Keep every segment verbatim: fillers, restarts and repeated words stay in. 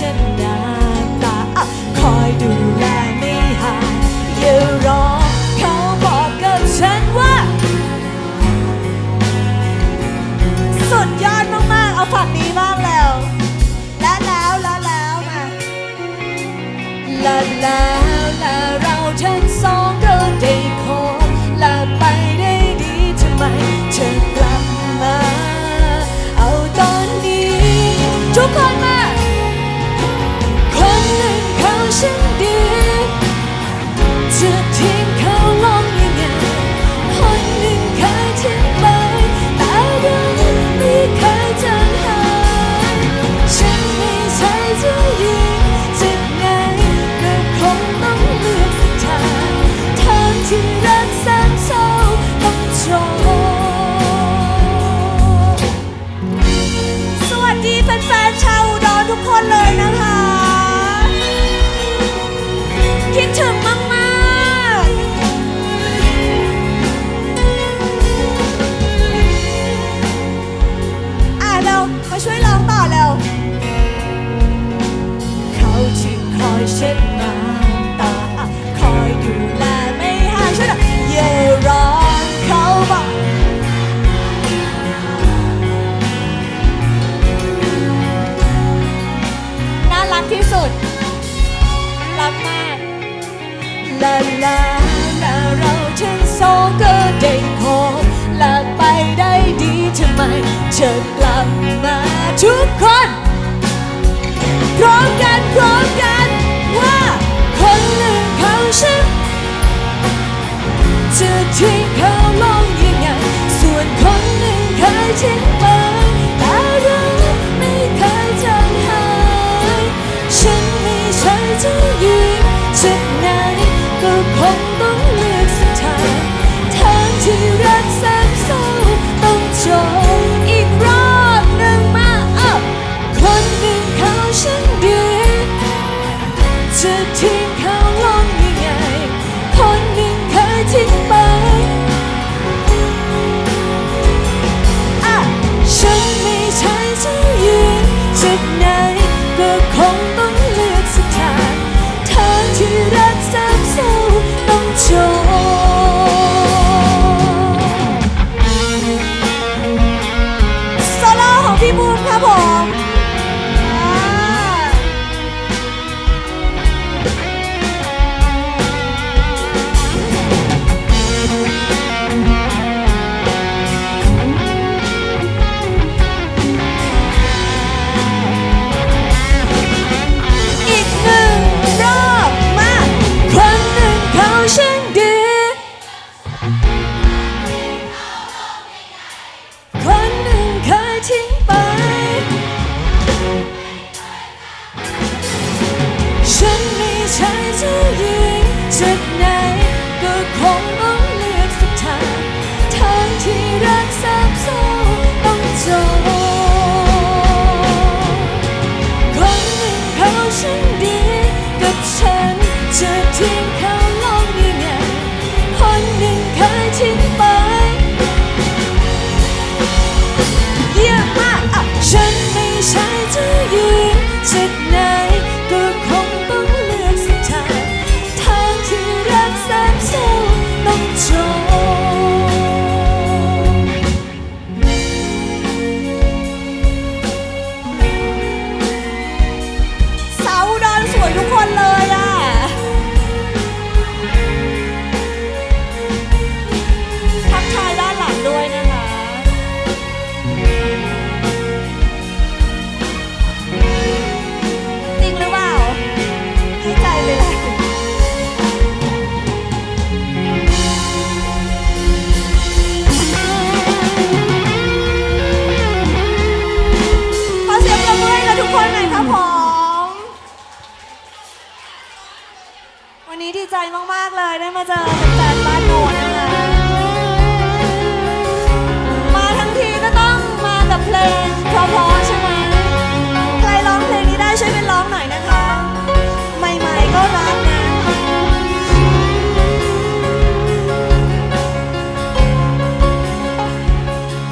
ฉันน้ำตาคอยดูแลไม่ห่างอย่ารอเขาบอกกับฉันว่าสุดยอดมากๆเอาฝั่งนี้บ้างแล้วและแล้วและแล้วมาและแล้วและเราทั้งสองก็ได้คบและไปได้ดีทำไมเธอกลับมาเอาตอนนี้ทุกคนมาคนหนึ่งเขาฉันดีจะทิ้งเขาลงยังไงคนหนึ่งเคยทิ้งไปแต่ยังไม่เคยจางหายฉันไม่ใช่เจ้าหญิงจะไงก็คงต้องเลือกสักทางทางที่รักแสนเศร้าต้องจบสวัสดีแฟนๆชาวอุดรทุกคนเลยนะคะคิดถึงมากๆอ่ะเรามาช่วยร้องต่อเร็วเขาที่คอยเช็ดน้ำตาคอยดูแลไม่ห่างช่วยหน่อยอย่ารอเขาบอกน่ารักที่สุดรักมากและแล้วและเราทั้งสองก็ได้คบและไปได้ดีทำไมเธอกลับมาทุกคนพร้อมกันพร้อมกันว่าคนหนึ่งเขาฉันจะทิ้งเขาลงยังไงส่วนคนหนึ่งเคยทิ้งไปแต่เราไม่เคยจางหายฉันไม่ใช่เจ้าหญิงจะไงก็คงต้องเลือกสักทางทางที่รักแสนเศร้าต้องจบอีกรอบหนึ่งมาอ่ะคนหนึ่งเขาฉันดีจะทิ้งเขาลงยังไงคนหนึ่งเคยทิ้งไปอ่ะฉันไม่ใช่เจ้าหญิงจะไหนก็คงต้องเลือกสักทางทางที่รักแสนเศร้าต้องจบโซโล่ของพี่บูมครับผมอีกหนึ่งรอบมาคนหนึ่งเขาฉันดีคนหนึ่งเคยทิ้งไปฉันไม่ใช่เจ้าหญิงจากไหนก็คงต้องเลือกสักทางทางที่รักแสนเศร้าต้องจบคนหนึ่งเขาฉันดีกับฉันจะทิ้งเขาลงยังไงคนหนึ่งเคยทิ้งไปเยี่ยมมากอ่ะฉันไม่ใช่เจ้าหญิงจากไหนก็คงต้องเลือกสักทางทางที่รักแสนเศร้าต้องจบสาวอุดรสวยทุกคนเลยอ่ะทักทายด้านหลังด้วยนะคะจริงหรือเปล่าให้ใจเลยแหละขอเสียงปรบมือให้กับทุกคนหน่อยครับผมวันนี้ดีใจมากๆเลยได้มาเจอแฟนๆบ้านโมนะคะ มาทั้งทีก็ต้องมากับเพลงเพราะๆใช่ไหมใครร้องเพลงนี้ได้ช่วยเป็นร้องหน่อยนะคะ ใหม่ๆก็รักนะ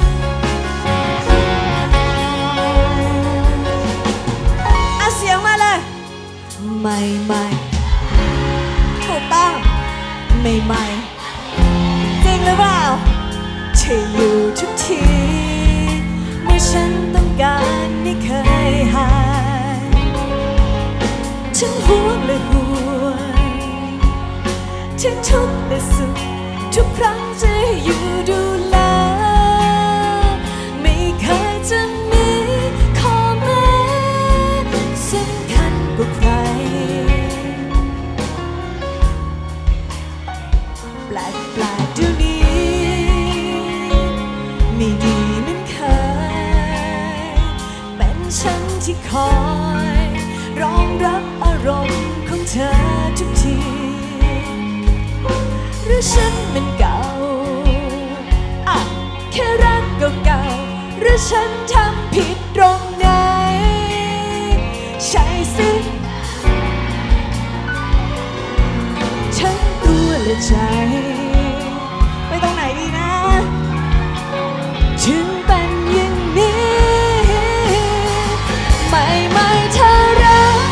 เอาเสียงมาเลยใหม่ใหม่ถูกต้องใหม่ใหม่จริงหรือเปล่าเธออยู่ทุกทีเมื่อฉันต้องการไม่เคยหายฉันห่วงและห่วงฉันทุกข์และสุขทุกครั้งจะอยู่ดูแลไม่เคยจะมีข้อแม้สำคัญกว่าใครแปลกแปลกเดี๋ยวนี้ไม่ดีเหมือนเคยเป็นฉันที่คอยรองรับอารมณ์ของเธอทุกทีหรือฉันมันเก่าอ่ะแค่รักเก่าๆหรือฉันทำผิดตรงไหนใช่สิฉันตัวและใจไปตรงไหนดีนะถึงเป็นอย่างนี้ไม่ไม่เธอรัก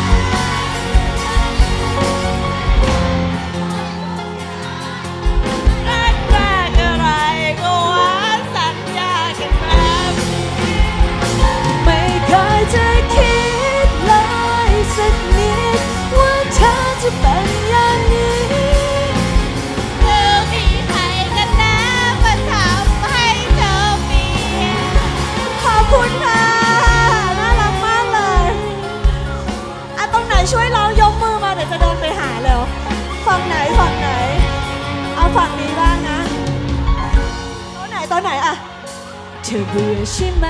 รักแรกอะไรก็หวานสัญญากันแบบไม่เคยจะคิดเลยสักนิดว่าเธอจะเป็นอย่างนี้เธอมีใครกันนะมาทำให้เธอเปลี่ยนขอบคุณค่ะน่ารักมากเลยอ่ะตรงไหนช่วยเรายกมือมาเดี๋ยวจะเดินไปหาแล้วฝั่งไหนฝั่งไหนเอาฝั่งนี้บ้างนะตัวไหนตัวไหนอ่ะเธอเบื่อใช่ไหม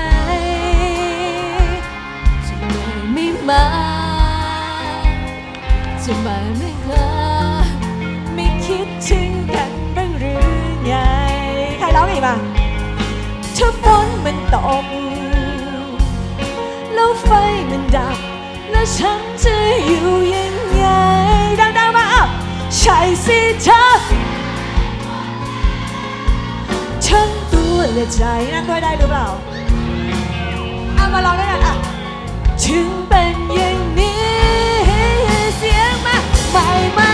จะไม่มาจะมาไม่เคยไม่คิดถึงกันบ้างหรือไงใครร้องอีกป่ะถ้าฝนมันตกแล้วไฟมันดับแล้วฉันจะอยู่ยังไงดังๆมาอ่ะใช่สิเธอทั้งตัวและใจนั่งด้วยได้หรือเปล่าเอามาลองด้วยกันอ่ะถึงเป็นอย่างนี้เสียงมาไม่ไม่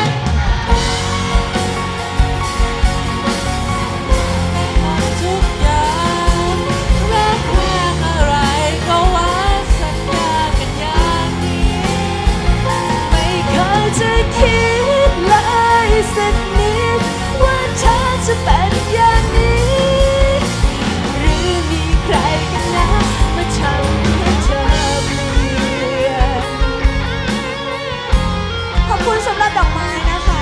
ทุกอย่างรักแรกอะไรก็หวานสัญญากันอย่างนี้ไม่เคยจะคิดเลยสักนิดว่าเธอจะเป็นอย่างนี้หรือมีใครกันนะมาทำให้เธอเปลี่ยนขอบคุณสำหรับดอกไม้นะคะ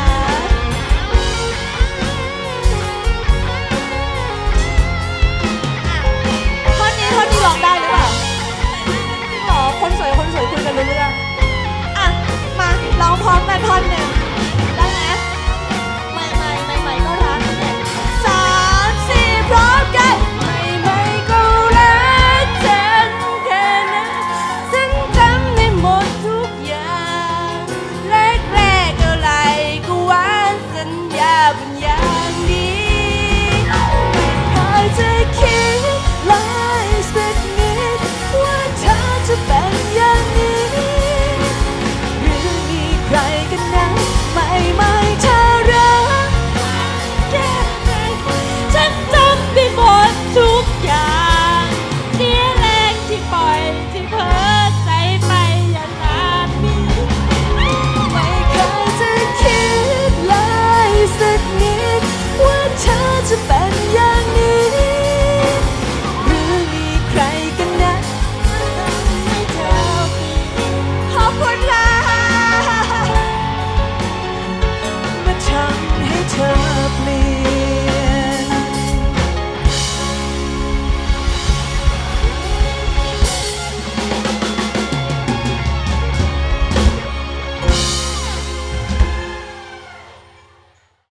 ท่อนนี้ท่อนนี้ร้องได้หรือเปล่าหรอคนสวยคนสวยคุยกันรู้เรื่องอ่ะมาร้องพร้อมกันท่อนหนึ่งได้ไหมไม่ไม่ไม่ไม่ก็รักสามสี่พร้อมกันไม่ไม่ก็รักฉันแค่นั้นฉันทำให้หมดทุกอย่างแรกแรกอะไรก็หวานสัญญาเป็นอย่างดีเคยจะคิดเลยสักนิดว่าเธอจะเป็นอย่างนี้หรือมีใครกันนะไม่ไม่เธอรักแค่ไหนฉันทำไปหมดทุกอย่างเสียแรงที่ปล่อยที่เพ้อใจไปอย่างนั้นนี้ไม่เคยจะคิดเลยสักนิดว่าเธอจะเป็นอย่าง